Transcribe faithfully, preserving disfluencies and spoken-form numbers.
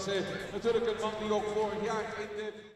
is uh, natuurlijk een man die ook vorig jaar in de...